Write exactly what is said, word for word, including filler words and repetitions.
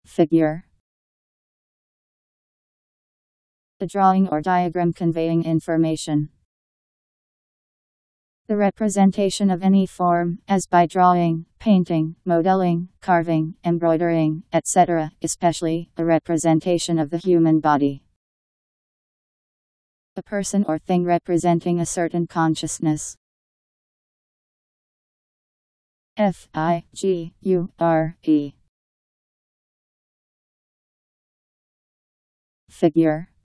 Figure. A drawing or diagram conveying information. The representation of any form, as by drawing, painting, modeling, carving, embroidering, et cetera, especially a representation of the human body. A person or thing representing a certain consciousness. F I G U R E. Figure.